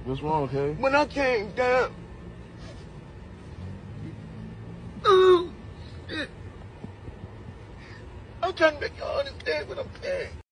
What's wrong, Kay? When I came down, I'm trying to make y'all understand what I'm saying.